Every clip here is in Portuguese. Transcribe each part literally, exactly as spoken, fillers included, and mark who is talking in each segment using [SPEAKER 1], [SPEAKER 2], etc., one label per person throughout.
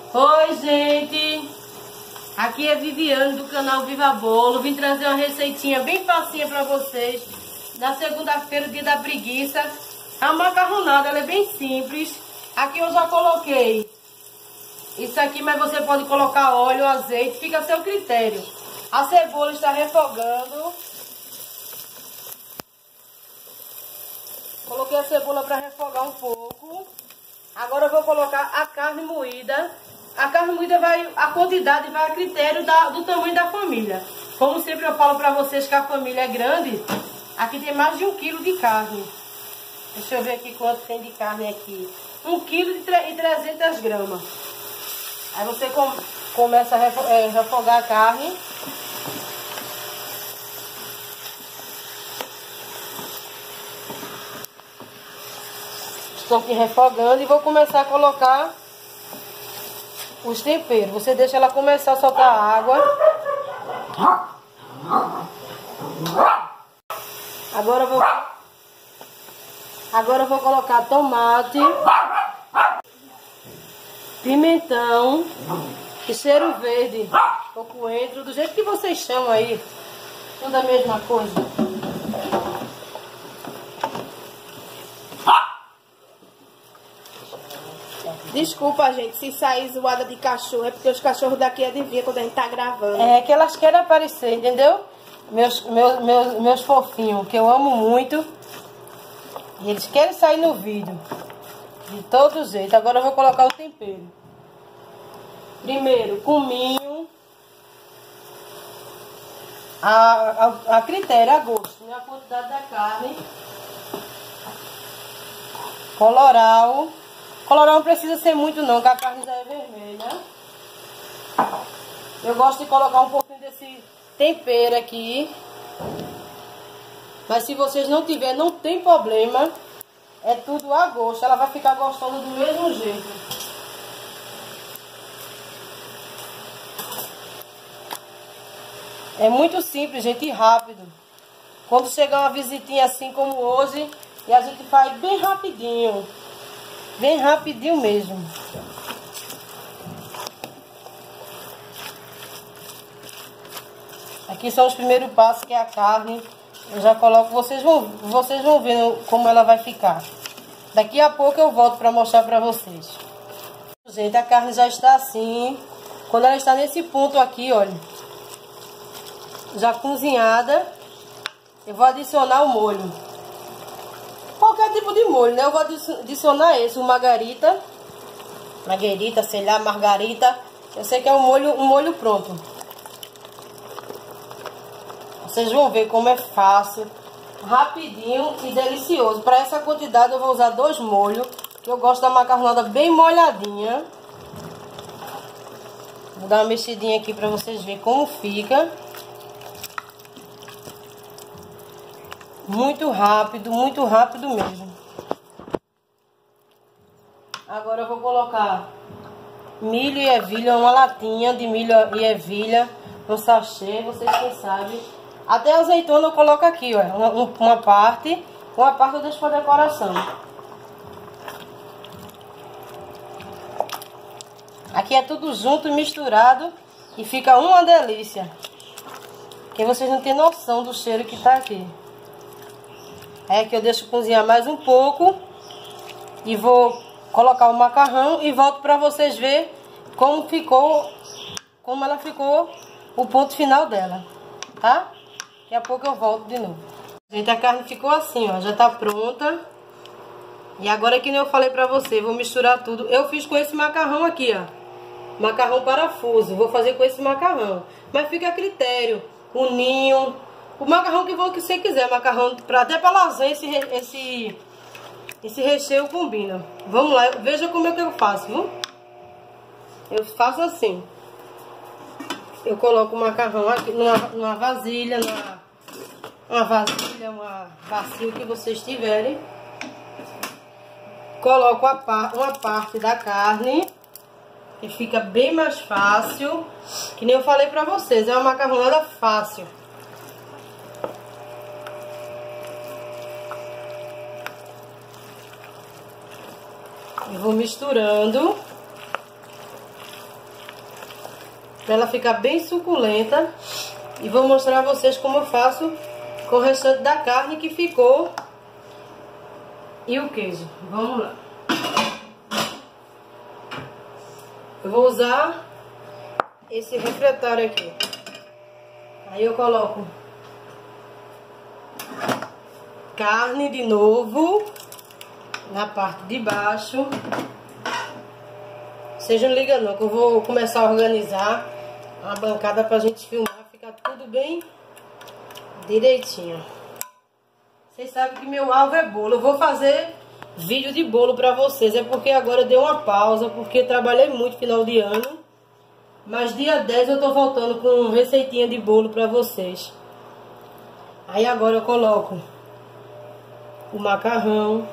[SPEAKER 1] Oi, gente! Aqui é Viviane do canal Viva Bolo. Vim trazer uma receitinha bem facinha pra vocês. Na segunda-feira, dia da preguiça. A macarronada, ela é bem simples. Aqui eu já coloquei isso aqui, mas você pode colocar óleo, azeite, fica a seu critério. A cebola está refogando. Coloquei a cebola para refogar um pouco. Agora eu vou colocar a carne moída. A carne moída vai, a quantidade vai a critério da, do tamanho da família. Como sempre eu falo para vocês que a família é grande, aqui tem mais de um quilo de carne. Deixa eu ver aqui quanto tem de carne aqui. Um quilo e trezentas gramas. Aí você com, começa a refo, é, refogar a carne. Estou aqui refogando e vou começar a colocar os temperos. Você deixa ela começar a soltar água. Agora eu vou, agora eu vou colocar tomate, pimentão e cheiro verde, ou coentro, do jeito que vocês chamam aí. Tudo a mesma coisa.
[SPEAKER 2] Desculpa, gente, se sair zoada de cachorro, é porque os cachorros daqui adivinham quando a gente tá gravando.
[SPEAKER 1] É que elas querem aparecer, entendeu? Meus, meus, meus, meus fofinhos, que eu amo muito. E eles querem sair no vídeo. De todo jeito. Agora eu vou colocar o tempero. Primeiro, cominho. A, a, a critério, a gosto, né? A quantidade da carne. Coloral. Coloral não precisa ser muito não, que a carne já é vermelha. Eu gosto de colocar um pouquinho desse tempero aqui. Mas se vocês não tiverem, não tem problema. É tudo a gosto. Ela vai ficar gostosa do mesmo jeito. É muito simples, gente, e rápido. Quando chegar uma visitinha assim como hoje, e a gente faz bem rapidinho. Bem rapidinho mesmo. Aqui são os primeiros passos, que é a carne. Eu já coloco, vocês vão, vocês vão ver como ela vai ficar. Daqui a pouco eu volto para mostrar para vocês. Gente, a carne já está assim. Quando ela está nesse ponto aqui, olha, já cozinhada, eu vou adicionar o molho. Qualquer tipo de molho, né? Eu vou adicionar esse, o margarita. Margarita, sei lá, margarita. Eu sei que é um molho, um molho pronto. Vocês vão ver como é fácil, rapidinho e delicioso. Para essa quantidade eu vou usar dois molhos, que eu gosto da macarronada bem molhadinha. Vou dar uma mexidinha aqui para vocês verem como fica. Muito rápido, muito rápido mesmo. Agora eu vou colocar milho e ervilha, uma latinha de milho e ervilha, um sachê, vocês quem sabem. Até azeitona eu coloco aqui, ó, uma, uma parte, uma parte eu deixo para decoração. Aqui é tudo junto, misturado e fica uma delícia. Que vocês não têm noção do cheiro que tá aqui. É que eu deixo cozinhar mais um pouco e vou colocar o macarrão e volto para vocês verem como ficou, como ela ficou, o ponto final dela, tá? Daqui a pouco eu volto de novo. Gente, a carne ficou assim, ó, já tá pronta. E agora que nem eu falei pra você, vou misturar tudo. Eu fiz com esse macarrão aqui, ó, macarrão parafuso, vou fazer com esse macarrão. Mas fica a critério, o ninho... O macarrão que você quiser, macarrão pra, até para lasanha, esse, esse, esse recheio combina. Vamos lá, veja como é que eu faço, viu? Eu faço assim. Eu coloco o macarrão aqui numa, numa vasilha, numa, uma vasilha, uma bacia que vocês tiverem. Coloco a, uma parte da carne, que fica bem mais fácil. Que nem eu falei pra vocês, é uma macarronada fácil. Eu vou misturando. Pra ela ficar bem suculenta. E vou mostrar a vocês como eu faço com o restante da carne que ficou. E o queijo. Vamos lá. Eu vou usar esse refratário aqui. Aí eu coloco carne de novo na parte de baixo. Vocês não ligam não, que eu vou começar a organizar a bancada pra gente filmar, ficar tudo bem direitinho. Vocês sabem que meu alvo é bolo. Eu vou fazer vídeo de bolo pra vocês. É porque agora eu dei uma pausa, porque trabalhei muito final de ano. Mas dia dez eu tô voltando com receitinha de bolo pra vocês. Aí agora eu coloco o macarrão.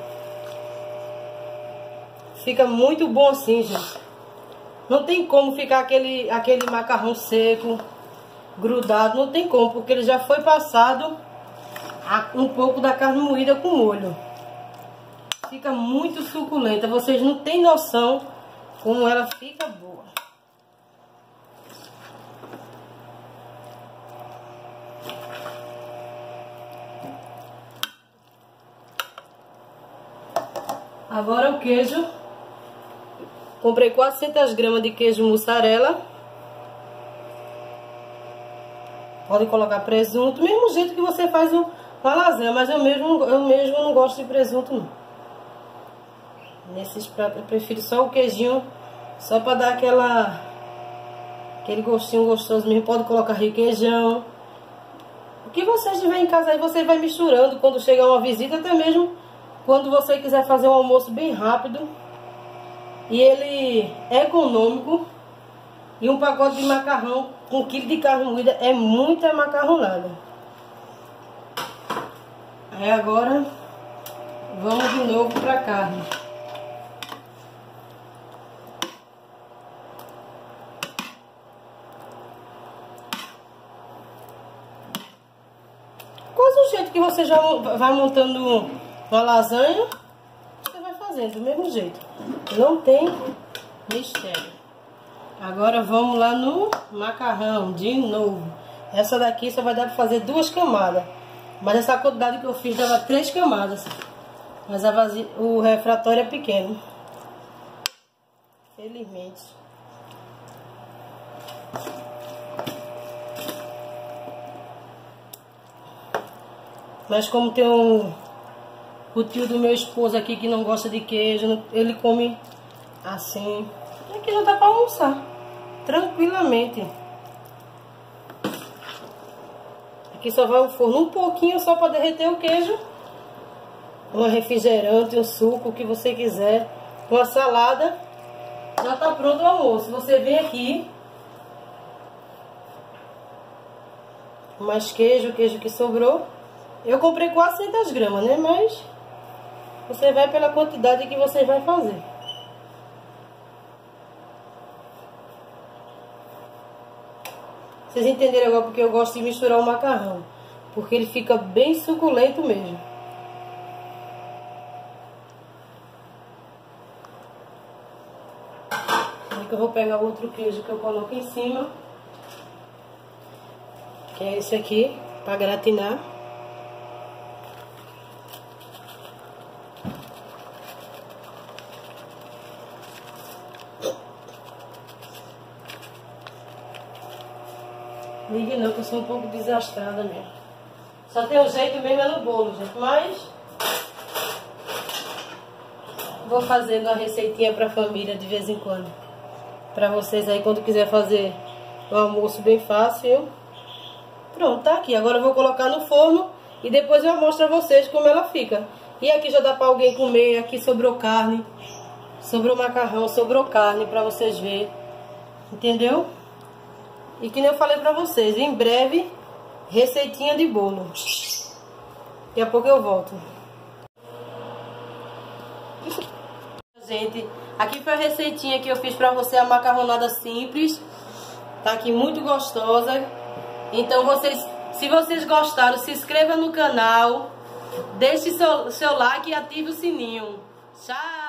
[SPEAKER 1] Fica muito bom assim, gente. Não tem como ficar aquele, aquele macarrão seco, grudado. Não tem como, porque ele já foi passado um pouco da carne moída com molho. Fica muito suculenta. Vocês não têm noção como ela fica boa. Agora o queijo. Comprei quatrocentas gramas de queijo mussarela. Pode colocar presunto, mesmo jeito que você faz uma lasanha, mas eu mesmo, eu mesmo não gosto de presunto não. Nesses pratos eu prefiro só o queijinho, só para dar aquela aquele gostinho gostoso mesmo. Pode colocar requeijão. O que vocês tiverem em casa aí, você vai misturando quando chegar uma visita, até mesmo quando você quiser fazer um almoço bem rápido. E ele é econômico. E um pacote de macarrão com um quilo de carne moída é muita macarronada. Aí agora vamos de novo para a carne. Quase o jeito que você já vai montando uma lasanha, você vai fazendo do mesmo jeito. Não tem mistério. Agora vamos lá no macarrão de novo. Essa daqui só vai dar para fazer duas camadas. Mas essa quantidade que eu fiz dava três camadas. Mas a vazia, o refratário é pequeno. Felizmente. Mas como tem um, o tio do meu esposo aqui que não gosta de queijo, ele come assim. E aqui já dá para almoçar tranquilamente. Aqui só vai o forno um pouquinho só para derreter o queijo. Um refrigerante, um suco, o que você quiser. Uma salada. Já tá pronto o almoço. Você vem aqui. Mais queijo, queijo que sobrou. Eu comprei quatrocentas gramas, né? Mas você vai pela quantidade que você vai fazer. Vocês entenderam agora porque eu gosto de misturar o macarrão. Porque ele fica bem suculento mesmo. Aí que eu vou pegar outro queijo que eu coloco em cima. Que é esse aqui, para gratinar. Ligue não, que eu sou um pouco desastrada mesmo. Só tem um jeito mesmo é no bolo, gente. Mas vou fazendo uma receitinha pra família de vez em quando. Pra vocês aí, quando quiser fazer um almoço bem fácil. Pronto, tá aqui. Agora eu vou colocar no forno e depois eu mostro a vocês como ela fica. E aqui já dá pra alguém comer. Aqui sobrou carne. Sobrou macarrão, sobrou carne pra vocês verem. Entendeu? E que nem eu falei pra vocês, em breve, receitinha de bolo. Daqui a pouco eu volto. Gente, aqui foi a receitinha que eu fiz pra você, a macarronada simples. Tá aqui muito gostosa. Então vocês, se vocês gostaram, se inscreva no canal. Deixe seu, seu like e ative o sininho. Tchau!